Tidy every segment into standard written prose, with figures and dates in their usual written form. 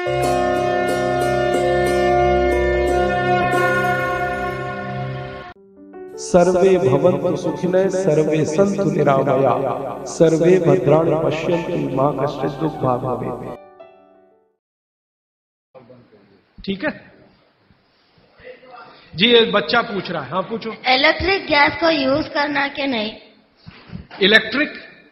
सर्वे भवन्तु सुखिनः सर्वे सन्तु निरामया सर्वे भद्राणि पश्यन्तु मा कश्चित् दुःखभाग् भवेत्। ठीक है जी। एक बच्चा पूछ रहा है, हाँ पूछो। इलेक्ट्रिक गैस को यूज करना कि नहीं? इलेक्ट्रिक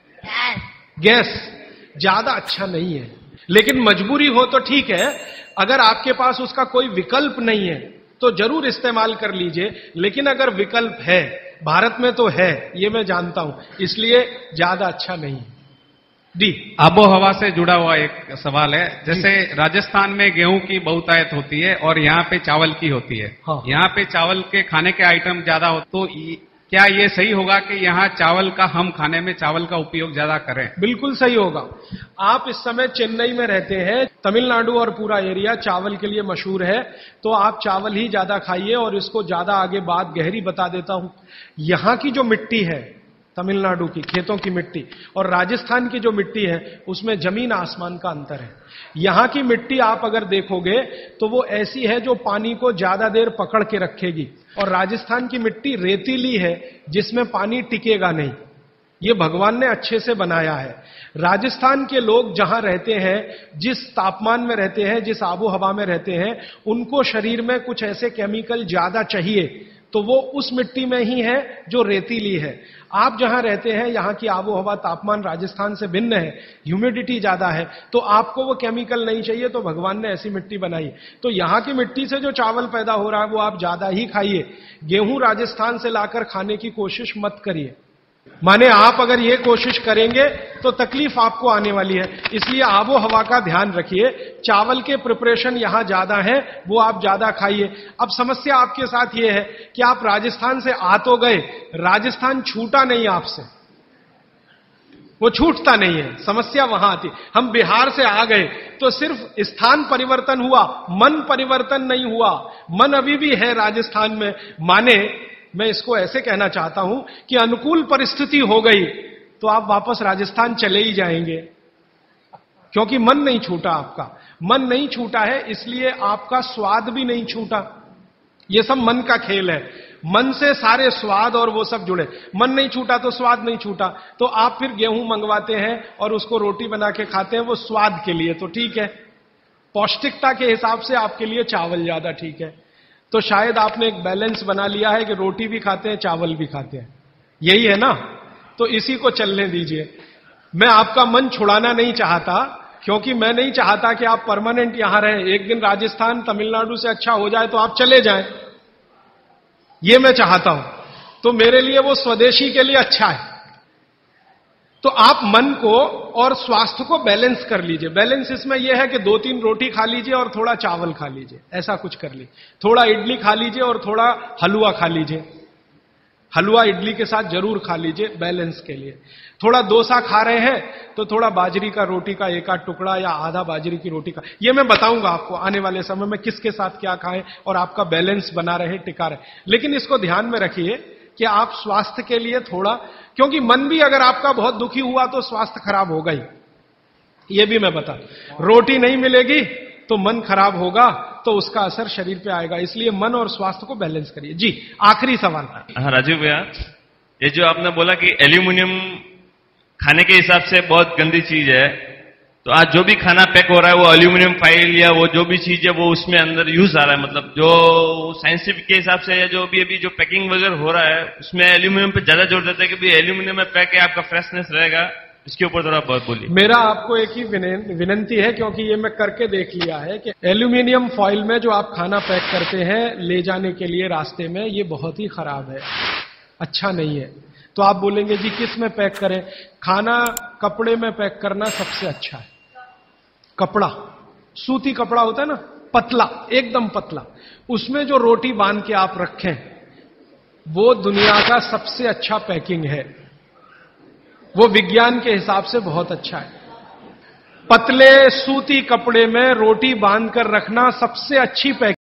गैस ज्यादा अच्छा नहीं है, लेकिन मजबूरी हो तो ठीक है। अगर आपके पास उसका कोई विकल्प नहीं है तो जरूर इस्तेमाल कर लीजिए, लेकिन अगर विकल्प है, भारत में तो है, ये मैं जानता हूं, इसलिए ज्यादा अच्छा नहीं है। डी आबो हवा से जुड़ा हुआ एक सवाल है। जैसे राजस्थान में गेहूं की बहुतायत होती है और यहाँ पे चावल की होती है। हाँ। यहाँ पे चावल के खाने के आइटम ज्यादा हो, तो क्या ये सही होगा कि यहाँ चावल का, हम खाने में चावल का उपयोग ज्यादा करें? बिल्कुल सही होगा। आप इस समय चेन्नई में रहते हैं, तमिलनाडु और पूरा एरिया चावल के लिए मशहूर है, तो आप चावल ही ज्यादा खाइए। और इसको ज्यादा आगे बात गहरी बता देता हूं। यहां की जो मिट्टी है, तमिलनाडु की खेतों की मिट्टी और राजस्थान की जो मिट्टी है, उसमें जमीन आसमान का अंतर है। यहां की मिट्टी आप अगर देखोगे तो वो ऐसी है जो पानी को ज्यादा देर पकड़ के रखेगी, और राजस्थान की मिट्टी रेतीली है जिसमें पानी टिकेगा नहीं। ये भगवान ने अच्छे से बनाया है। राजस्थान के लोग जहां रहते हैं, जिस तापमान में रहते हैं, जिस आबो हवा में रहते हैं, उनको शरीर में कुछ ऐसे केमिकल ज्यादा चाहिए, तो वो उस मिट्टी में ही है जो रेतीली है। आप जहां रहते हैं, यहां की आबो हवा, तापमान राजस्थान से भिन्न है, ह्यूमिडिटी ज्यादा है, तो आपको वो केमिकल नहीं चाहिए, तो भगवान ने ऐसी मिट्टी बनाई। तो यहां की मिट्टी से जो चावल पैदा हो रहा है वो आप ज्यादा ही खाइए। गेहूं राजस्थान से लाकर खाने की कोशिश मत करिए। माने आप अगर ये कोशिश करेंगे तो तकलीफ आपको आने वाली है। इसलिए आबो हवा का ध्यान रखिए। चावल के प्रिपरेशन यहां ज्यादा है, वो आप ज्यादा खाइए। अब समस्या आपके साथ ये है कि आप राजस्थान से आ तो गए, राजस्थान छूटा नहीं आपसे, वो छूटता नहीं है। समस्या वहां आती। हम बिहार से आ गए तो सिर्फ स्थान परिवर्तन हुआ, मन परिवर्तन नहीं हुआ। मन अभी भी है राजस्थान में। माने मैं इसको ऐसे कहना चाहता हूं कि अनुकूल परिस्थिति हो गई तो आप वापस राजस्थान चले ही जाएंगे, क्योंकि मन नहीं छूटा। आपका मन नहीं छूटा है, इसलिए आपका स्वाद भी नहीं छूटा। यह सब मन का खेल है। मन से सारे स्वाद और वो सब जुड़े। मन नहीं छूटा तो स्वाद नहीं छूटा। तो आप फिर गेहूं मंगवाते हैं और उसको रोटी बना के खाते हैं, वो स्वाद के लिए तो ठीक है। पौष्टिकता के हिसाब से आपके लिए चावल ज्यादा ठीक है। तो शायद आपने एक बैलेंस बना लिया है कि रोटी भी खाते हैं, चावल भी खाते हैं, यही है ना? तो इसी को चलने दीजिए। मैं आपका मन छुड़ाना नहीं चाहता, क्योंकि मैं नहीं चाहता कि आप परमानेंट यहां रहें। एक दिन राजस्थान तमिलनाडु से अच्छा हो जाए तो आप चले जाएं, ये मैं चाहता हूं। तो मेरे लिए वो स्वदेशी के लिए अच्छा है। तो आप मन को और स्वास्थ्य को बैलेंस कर लीजिए। बैलेंस इसमें यह है कि 2-3 रोटी खा लीजिए और थोड़ा चावल खा लीजिए, ऐसा कुछ कर लीजिए। थोड़ा इडली खा लीजिए और थोड़ा हलवा खा लीजिए। हलवा इडली के साथ जरूर खा लीजिए, बैलेंस के लिए। थोड़ा डोसा खा रहे हैं तो थोड़ा बाजरी का रोटी का एक आध टुकड़ा या आधा बाजरी की रोटी का। ये मैं बताऊंगा आपको आने वाले समय में किसके साथ क्या खाएं और आपका बैलेंस बना रहे, टिका रहे। लेकिन इसको ध्यान में रखिए कि आप स्वास्थ्य के लिए थोड़ा, क्योंकि मन भी अगर आपका बहुत दुखी हुआ तो स्वास्थ्य खराब होगा ही। यह भी मैं बता, रोटी नहीं मिलेगी तो मन खराब होगा, तो उसका असर शरीर पे आएगा। इसलिए मन और स्वास्थ्य को बैलेंस करिए। जी आखिरी सवाल। हाँ राजीव भैया, ये जो आपने बोला कि एल्यूमिनियम खाने के हिसाब से बहुत गंदी चीज है, तो आज जो भी खाना पैक हो रहा है वो एल्यूमिनियम फाइल या वो जो भी चीज है वो उसमें अंदर यूज आ रहा है। मतलब जो साइंटिफिक के हिसाब से या जो भी अभी जो पैकिंग वगैरह हो रहा है उसमें एल्यूमिनियम पे ज्यादा जोर देता है कि भाई एल्यूमिनियम में पैक है, आपका फ्रेशनेस रहेगा। इसके ऊपर थोड़ा बहुत बोलिए। मेरा आपको एक ही विनंती है, क्योंकि ये मैं करके देख लिया है कि एल्यूमिनियम फॉइल में जो आप खाना पैक करते हैं ले जाने के लिए रास्ते में, ये बहुत ही खराब है, अच्छा नहीं है। तो आप बोलेंगे जी किस में पैक करें? खाना कपड़े में पैक करना सबसे अच्छा है। कपड़ा, सूती कपड़ा होता है ना, पतला, एकदम पतला, उसमें जो रोटी बांध के आप रखें, वो दुनिया का सबसे अच्छा पैकिंग है। वो विज्ञान के हिसाब से बहुत अच्छा है। पतले सूती कपड़े में रोटी बांधकर रखना सबसे अच्छी पैकिंग